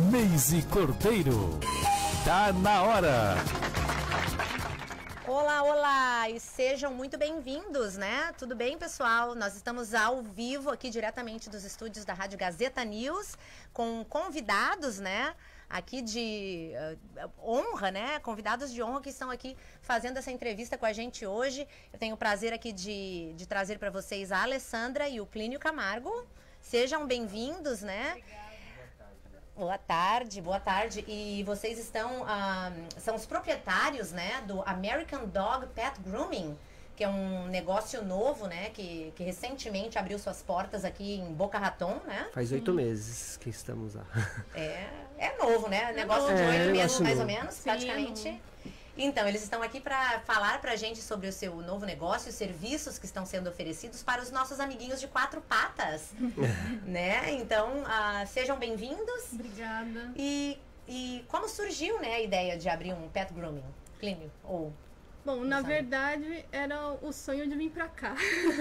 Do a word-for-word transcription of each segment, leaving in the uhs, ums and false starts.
Meise Cordeiro. Tá na hora. Olá, olá e sejam muito bem-vindos, né? Tudo bem, pessoal? Nós estamos ao vivo aqui diretamente dos estúdios da Rádio Gazeta News com convidados, né? Aqui de uh, honra, né? Convidados de honra que estão aqui fazendo essa entrevista com a gente hoje. Eu tenho o prazer aqui de, de trazer para vocês a Alessandra e o Plínio Camargo. Sejam bem-vindos, né? Obrigada. Boa tarde, boa tarde. E vocês estão, um, são os proprietários, né, do American Dog Pet Grooming, que é um negócio novo, né, que, que recentemente abriu suas portas aqui em Boca Raton, né? Faz oito meses que estamos lá. É, é novo, né? Negócio é, de oito é, meses, mais novo. ou menos, Sim, praticamente. é Então, eles estão aqui para falar pra gente sobre o seu novo negócio, os serviços que estão sendo oferecidos para os nossos amiguinhos de quatro patas, né? Então, uh, sejam bem-vindos. Obrigada. E, e como surgiu, né, a ideia de abrir um pet grooming, Plínio? Ou... Bom, na verdade, era o sonho de vir pra cá.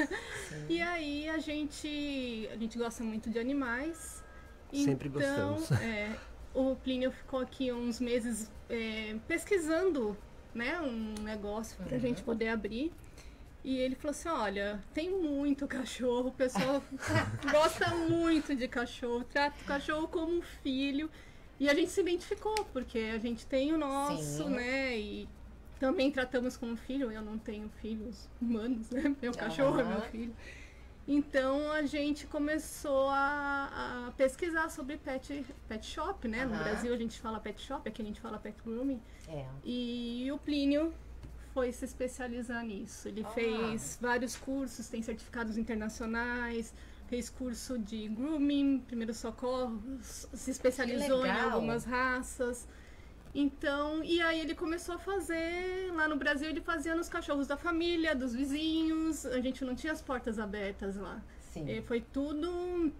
E aí, a gente, a gente gosta muito de animais. Sempre então, gostamos. É, o Plínio ficou aqui uns meses é, pesquisando, né, um negócio pra uhum. gente poder abrir. E ele falou assim, olha, tem muito cachorro, o pessoal gosta muito de cachorro, trata o cachorro como um filho. E a gente se identificou, porque a gente tem o nosso, Sim. né, e também tratamos como filho. Eu não tenho filhos humanos, né, meu cachorro uhum. é meu filho. Então a gente começou a, a pesquisar sobre pet, pet shop, né? Uhum. No Brasil a gente fala pet shop, aqui a gente fala pet grooming. É. E o Plínio foi se especializar nisso. Ele oh. fez vários cursos, tem certificados internacionais, fez curso de grooming, primeiros socorros, se especializou em algumas raças. Então, e aí ele começou a fazer, lá no Brasil ele fazia nos cachorros da família, dos vizinhos, a gente não tinha as portas abertas lá. Sim. E foi tudo,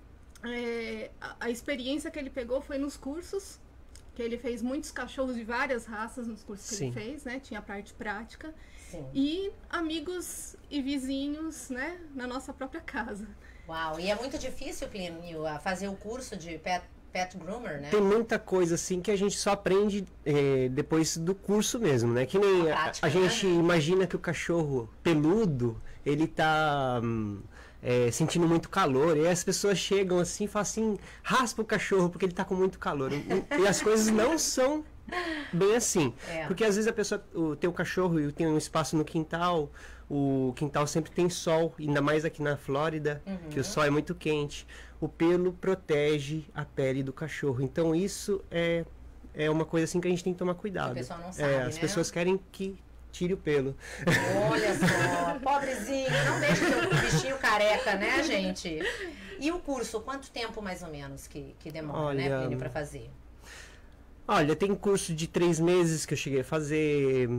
é, a, a experiência que ele pegou foi nos cursos, que ele fez muitos cachorros de várias raças nos cursos que Sim. ele fez, né, tinha a parte prática. Sim. E amigos e vizinhos, né, na nossa própria casa. Uau, e é muito difícil, Plínio, fazer o curso de pet Pet groomer, né? Tem muita coisa assim que a gente só aprende é, depois do curso mesmo, né? Que nem a, prática, a, a gente né? imagina que o cachorro peludo, ele tá hum, é, sentindo muito calor. E aí as pessoas chegam assim e falam assim, raspa o cachorro porque ele tá com muito calor. E, e as coisas não são bem assim. É. Porque às vezes a pessoa o, tem o cachorro e tem um espaço no quintal, o quintal sempre tem sol, ainda mais aqui na Flórida, uhum. que o sol é muito quente. O pelo protege a pele do cachorro. Então isso é, é uma coisa assim que a gente tem que tomar cuidado. O pessoal não sabe, é, as né? pessoas querem que tire o pelo. Olha só, pobrezinho, não deixa o bichinho careca, né, gente? E o curso, quanto tempo mais ou menos que, que demora, Olha, né, Plínio, para fazer? Olha, tem curso de três meses que eu cheguei a fazer.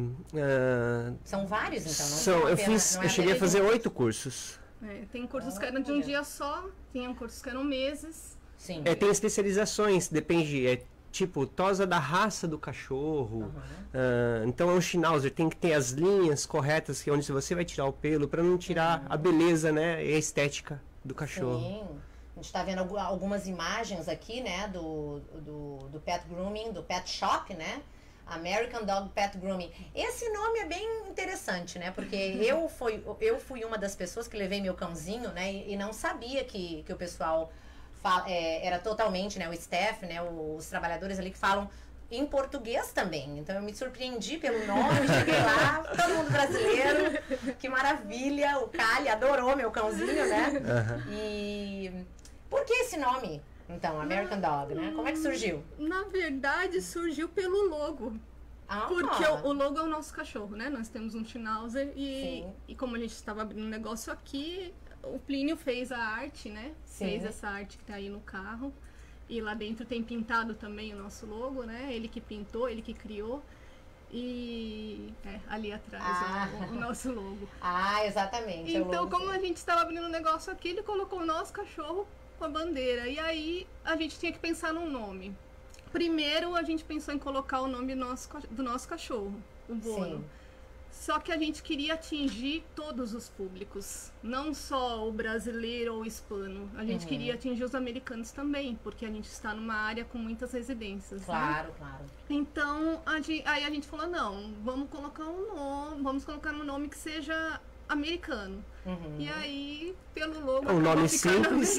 Uh, são vários, então? Não são, eu pena, fiz, não é eu cheguei a fazer oito cursos. É, tem cursos que eram de um dia só, tinham cursos que eram meses. Sim. É, tem especializações, depende, é tipo tosa da raça do cachorro. Uhum. Uh, então é um Schnauzer, tem que ter as linhas corretas, que é onde você vai tirar o pelo, para não tirar uhum. a beleza, né, e a estética do cachorro. Sim. A gente está vendo algumas imagens aqui, né, do, do, do pet grooming, do pet shop, né? American Dog Pet Grooming. Esse nome é bem interessante, né? Porque eu fui, eu fui uma das pessoas que levei meu cãozinho, né? E, e não sabia que, que o pessoal fala, é, era totalmente, né? O staff, né? Os trabalhadores ali que falam em português também. Então eu me surpreendi pelo nome, cheguei lá, todo mundo brasileiro. Que maravilha! O Cali adorou meu cãozinho, né? Uhum. E por que esse nome? Então, American na, Dog, né? Como é que surgiu? Na verdade, surgiu pelo logo. Ah, porque o, o logo é o nosso cachorro, né? Nós temos um Schnauzer e, e como a gente estava abrindo um negócio aqui, o Plínio fez a arte, né? Sim. Fez essa arte que tá aí no carro. E lá dentro tem pintado também o nosso logo, né? Ele que pintou, ele que criou. E é, ali atrás ah. o, o nosso logo. Ah, exatamente. Então, como a gente estava abrindo um negócio aqui, ele colocou o nosso cachorro com a bandeira. E aí a gente tinha que pensar num nome. Primeiro a gente pensou em colocar o nome do nosso, do nosso cachorro, o Bono. Sim. Só que a gente queria atingir todos os públicos, não só o brasileiro ou o hispano. A gente uhum. queria atingir os americanos também, porque a gente está numa área com muitas residências. Claro, né? claro. Então, a gente, aí a gente falou, não, vamos colocar um nome, vamos colocar um nome que seja americano. Uhum. E aí, pelo logo... Um nome simples.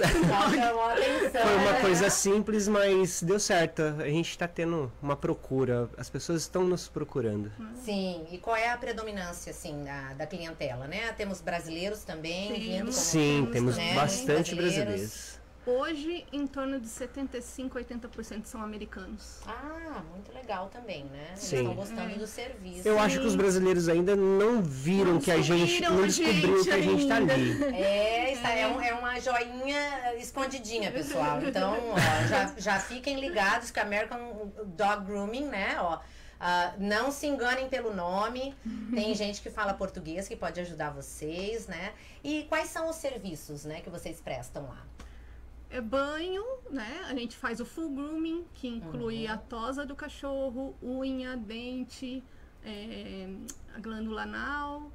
Foi uma né? coisa simples, mas deu certo. A gente está tendo uma procura. As pessoas estão nos procurando. Sim. E qual é a predominância, assim, da, da clientela, né? Temos brasileiros também vindo como Sim, temos né? bastante brasileiros. Hoje, em torno de setenta e cinco, oitenta por cento são americanos. Ah, muito legal também, né? Eles Sim. estão gostando é. do serviço. Eu Sim. acho que os brasileiros ainda não viram não que a gente, não descobriu que a gente está ali. É, está, é. É, um, é uma joinha escondidinha, pessoal. Então, ó, já, já fiquem ligados que a American Dog Grooming, né, ó, Uh, não se enganem pelo nome, tem gente que fala português que pode ajudar vocês, né? E quais são os serviços, né, que vocês prestam lá? É banho, né? A gente faz o full grooming, que inclui uhum. a tosa do cachorro, unha, dente, é, a glândula anal,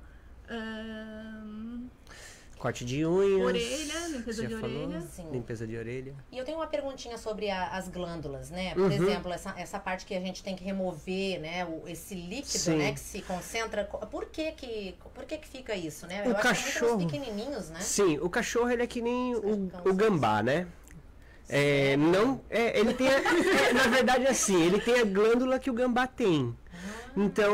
um, corte de unhas, orelha, limpeza de orelha. Sim. Limpeza de orelha. E eu tenho uma perguntinha sobre a, as glândulas, né? Por uhum. exemplo, essa, essa parte que a gente tem que remover, né? O, esse líquido, Sim. né? Que se concentra. Por que que, por que que fica isso, né? O eu cachorro, acho que é pequenininhos, né? Sim, o cachorro ele é que nem o, o gambá, né? É, não, é, ele tem a, é, na verdade assim, ele tem a glândula que o gambá tem. Ah.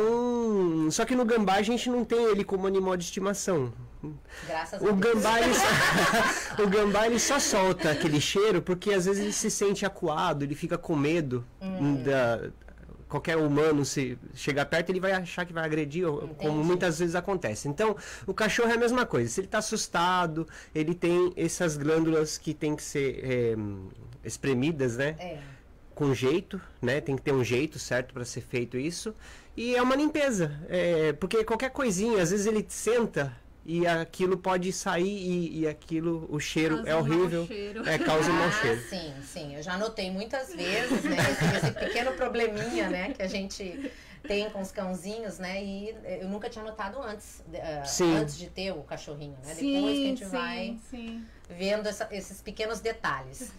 Então, só que no gambá a gente não tem ele como animal de estimação. Graças o a gambá, ele só, o gambá ele só solta aquele cheiro porque às vezes ele se sente acuado, ele fica com medo hum. da qualquer humano se chegar perto ele vai achar que vai agredir, Entendi. como muitas vezes acontece. Então o cachorro é a mesma coisa. Se ele está assustado, ele tem essas glândulas que tem que ser é, espremidas, né? É. Com jeito, né? Tem que ter um jeito certo para ser feito isso. E é uma limpeza, é, porque qualquer coisinha, às vezes ele senta e aquilo pode sair e, e aquilo, o cheiro causa é horrível. Um cheiro. É, causa um mau ah, cheiro. Sim, sim. Eu já notei muitas vezes, né? Esse, esse pequeno probleminha, né? Que a gente tem com os cãozinhos, né? E eu nunca tinha notado antes, uh, antes de ter o cachorrinho, né? Sim, Depois que a gente sim, vai sim. vendo essa, esses pequenos detalhes.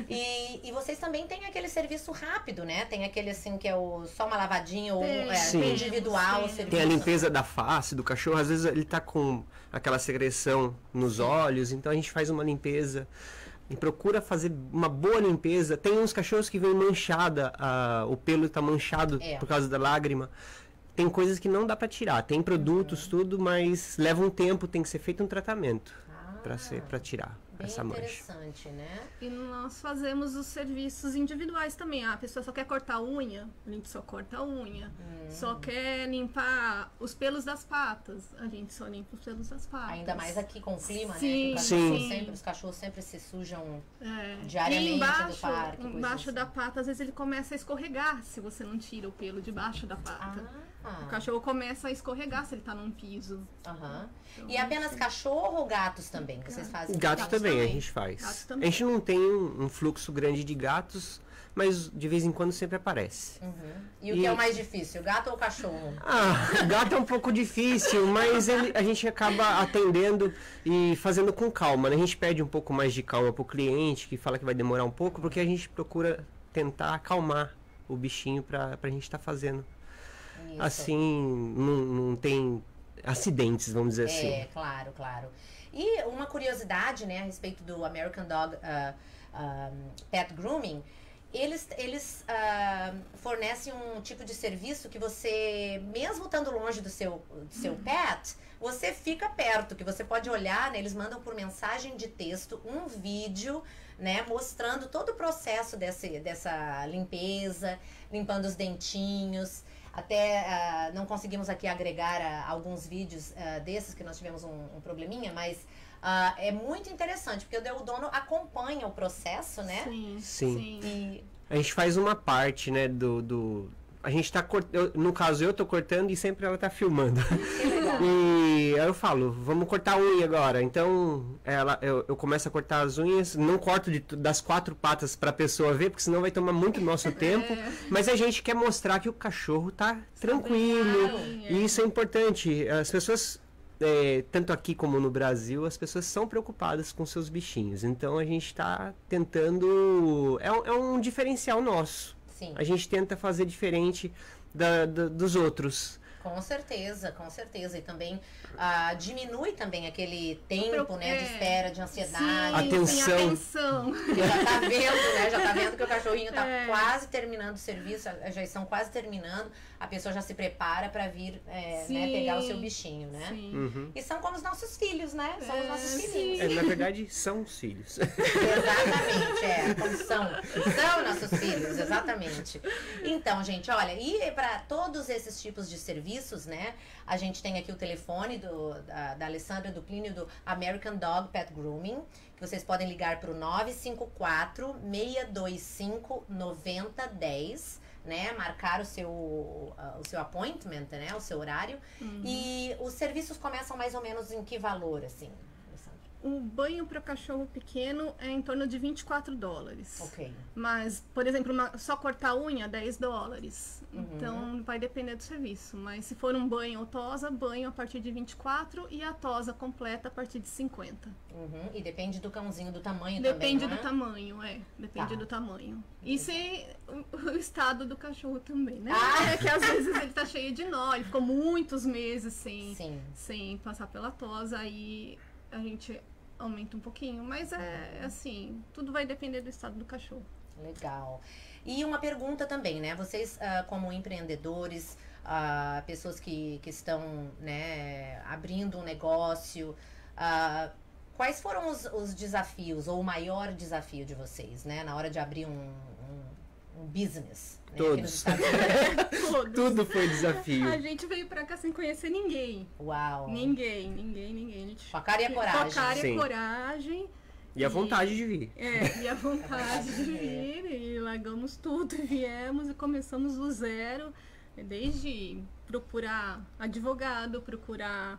E, e vocês também têm aquele serviço rápido, né? Tem aquele assim que é o, só uma lavadinha ou é, Sim. individual. Sim. Serviço. Tem a limpeza da face do cachorro, às vezes ele tá com aquela secreção nos olhos, então a gente faz uma limpeza e procura fazer uma boa limpeza. Tem uns cachorros que vem manchada, a, o pelo tá manchado é. por causa da lágrima. Tem coisas que não dá para tirar, tem produtos, uhum. tudo, mas leva um tempo, tem que ser feito um tratamento ah, para ser para tirar bem essa mancha. Interessante, né? E nós fazemos os serviços individuais também. Ah, a pessoa só quer cortar a unha, a gente só corta a unha. Hum. Só quer limpar os pelos das patas, a gente só limpa os pelos das patas. Ainda mais aqui com o clima, sim, né? Sim. Sim. Sempre, os cachorros sempre se sujam é. diariamente embaixo, do parque. Embaixo assim. da pata, às vezes ele começa a escorregar se você não tira o pelo debaixo da pata. Ah. O cachorro começa a escorregar se ele tá num piso. Uhum. Então, e apenas sim. cachorro ou gatos também? Que vocês fazem? Gatos, gatos também, também, a gente faz. Gatos também. A gente não tem um, um fluxo grande de gatos, mas de vez em quando sempre aparece. Uhum. E o e... que é o mais difícil, gato ou cachorro? Ah, o gato é um pouco difícil, mas ele, a gente acaba atendendo e fazendo com calma, né? A gente pede um pouco mais de calma pro cliente, que fala que vai demorar um pouco, porque a gente procura tentar acalmar o bichinho pra, pra gente estar tá fazendo. Isso. Assim, não, não tem acidentes, vamos dizer é, assim. É, claro, claro. E uma curiosidade, né, a respeito do American Dog uh, uh, Pet Grooming, eles, eles uh, fornecem um tipo de serviço que você, mesmo estando longe do seu, do seu pet, você fica perto, que você pode olhar, né, eles mandam por mensagem de texto um vídeo, né, mostrando todo o processo desse, dessa limpeza, limpando os dentinhos. Até uh, não conseguimos aqui agregar uh, alguns vídeos uh, desses, que nós tivemos um, um probleminha, mas uh, é muito interessante, porque o dono acompanha o processo, né? Sim, sim. sim. E... a gente faz uma parte, né, do... do... a gente tá cortando, no caso eu tô cortando e sempre ela tá filmando. Que legal. E aí eu falo, vamos cortar a unha agora. Então, ela, eu, eu começo a cortar as unhas, não corto de, das quatro patas pra pessoa ver, porque senão vai tomar muito nosso tempo. É. Mas a gente quer mostrar que o cachorro tá tranquilo. bem, é. E isso é importante. As pessoas, é, tanto aqui como no Brasil, as pessoas são preocupadas com seus bichinhos. Então a gente tá tentando. É, um- é um diferencial nosso. Sim. A gente tenta fazer diferente da, da- dos outros. Com certeza, com certeza. E também ah, diminui também aquele tempo, Preocup- né, de é. espera, de ansiedade. Sim, Atenção. sim, atenção. Já tá vendo, né? Já tá vendo que o cachorrinho tá É. quase terminando o serviço, já estão quase terminando. A pessoa já se prepara para vir é, né, Sim. pegar o seu bichinho, né? Sim. Uhum. E são como os nossos filhos, né? São os É, nossos sim. filhinhos. É, na verdade, são os filhos. Exatamente, é. Como são. São nossos filhos, exatamente. Então, gente, olha, e para todos esses tipos de serviços, né? A gente tem aqui o telefone do, da, da Alessandra do Plínio do American Dog Pet Grooming, que vocês podem ligar para o nove cinco quatro, seis dois cinco, nove zero um zero, né? Marcar o seu, uh, o seu appointment, né? O seu horário. E os serviços começam mais ou menos em que valor, assim, Alessandra? O banho para cachorro pequeno é em torno de vinte e quatro dólares. Ok. Mas, por exemplo, uma- só cortar a unha, dez dólares. Uhum. Então, vai depender do serviço. Mas se for um banho ou tosa, banho a partir de vinte e quatro e a tosa completa a partir de cinquenta. Uhum. E depende do cãozinho, do tamanho Depende também, não do é? tamanho, é. Depende Tá. do tamanho. E se o, o estado do cachorro também, né? Ah! É que às vezes ele tá cheio de nó, ele ficou muitos meses sem, Sim. sem passar pela tosa, aí a gente aumenta um pouquinho. Mas é assim, tudo vai depender do estado do cachorro. Legal. E uma pergunta também, né? Vocês, ah, como empreendedores, ah, pessoas que, que estão, né, abrindo um negócio, ah, quais foram os, os desafios, ou o maior desafio de vocês, né? Na hora de abrir um, um, um business, né? Aqui nos Todos. Estados Unidos. Todos. Tudo foi desafio. A gente veio pra cá sem conhecer ninguém. Uau. Ninguém, ninguém, ninguém. A gente Com a cara e a com coragem. a cara e Sim. a coragem. E a vontade de vir. É, e a vontade vontade de de vir, e largamos tudo, e viemos e começamos do zero, desde procurar advogado, procurar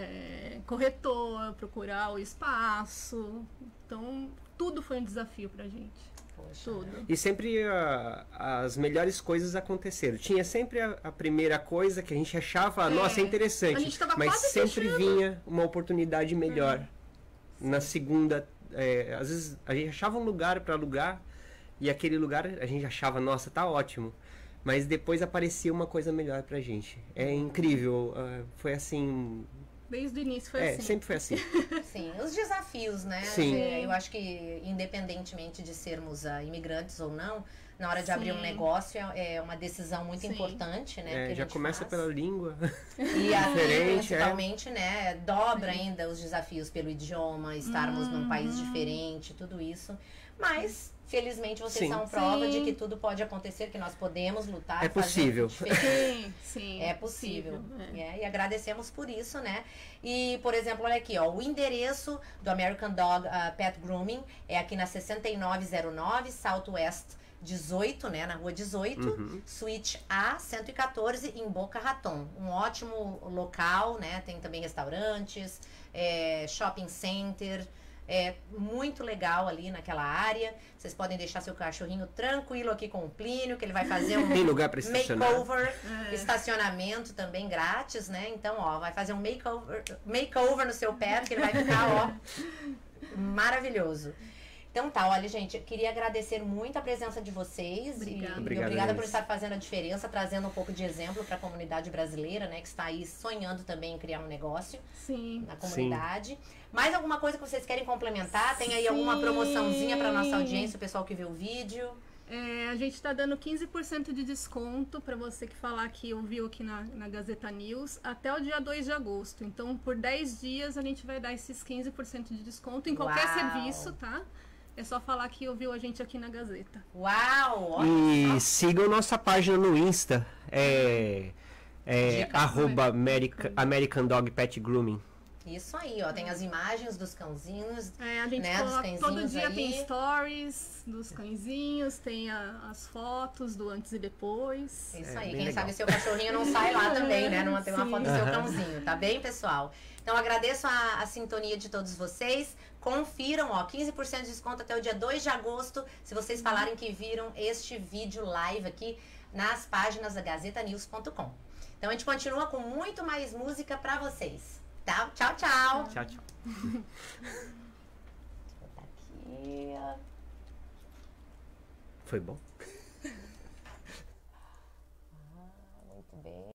é, corretor, procurar o espaço. Então, tudo foi um desafio pra gente. Poxa. Tudo. E sempre ah, as melhores coisas aconteceram. Tinha sempre a, a primeira coisa que a gente achava, É. nossa, é A interessante. gente tava Mas quase sempre fechando. vinha uma oportunidade melhor. Na segunda, é, às vezes a gente achava um lugar para alugar e aquele lugar a gente achava, nossa, tá ótimo. Mas depois aparecia uma coisa melhor pra gente. É incrível. ah, foi assim. Desde o início foi é, assim. sempre foi assim. Sim, os desafios, né? Sim. É, Eu acho que, independentemente de sermos ah, imigrantes ou não, na hora de abrir um Sim. negócio é, é uma decisão muito Sim. importante, né? É, que a já gente começa faz. pela língua. E aí, diferente, é. principalmente, né? Dobra ainda os desafios pelo idioma, estarmos num país Uhum. diferente, tudo isso. Mas, felizmente, vocês Sim. são prova de Sim. que tudo pode acontecer, que nós podemos lutar. É e fazer possível. diferente. Sim, sim. É possível. é. É, e agradecemos por isso, né? E, por exemplo, olha aqui, ó, o endereço do American Dog ah, Pet Grooming é aqui na sessenta e nove zero nove, Southwest dezoito, né? Na rua dezoito, Uhum. Suíte A cento e quatorze, em Boca Raton. Um ótimo local, né? Tem também restaurantes, é, shopping center. É muito legal ali naquela área. Vocês podem deixar seu cachorrinho tranquilo aqui com o Plínio, que ele vai fazer um Tem lugar para estacionar. makeover, É. estacionamento também grátis, né? Então, ó, vai fazer um makeover, makeover no seu pet, que ele vai ficar, ó, maravilhoso. Então tá, olha, gente, eu queria agradecer muito a presença de vocês. Obrigada. E, e Obrigado, obrigada por Denise. estar fazendo a diferença, trazendo um pouco de exemplo para a comunidade brasileira, né? Que está aí sonhando também em criar um negócio Sim. na comunidade. Mais alguma coisa que vocês querem complementar? Tem aí alguma Sim. promoçãozinha para nossa audiência, o pessoal que vê o vídeo? É, a gente está dando quinze por cento de desconto para você que falar que ouviu aqui na, na Gazeta News até o dia dois de agosto. Então, por dez dias, a gente vai dar esses quinze por cento de desconto em qualquer Uau. serviço, tá? É só falar que ouviu a gente aqui na Gazeta. Uau! Olha E só. sigam nossa página no Insta. É, é Dica. arroba America, American Dog Pet Grooming. Isso aí, ó. Tem as imagens dos cãozinhos. É, a gente né, dos coloca, todo cãezinhos dia aí. tem stories dos cãezinhos, tem a- as fotos do antes e depois. Isso É, aí, bem quem legal. sabe seu cachorrinho não sai lá também, né? Não tem uma Sim. foto do seu Aham. cãozinho, tá bem, pessoal? Então agradeço a, a sintonia de todos vocês. Confiram, ó, quinze por cento de desconto até o dia dois de agosto, se vocês falarem que viram este vídeo live aqui nas páginas da gazeta news ponto com. Então a gente continua com muito mais música pra vocês. Tá? Tchau, tchau. Tchau, tchau. Aqui, ó. Foi bom? Muito bem.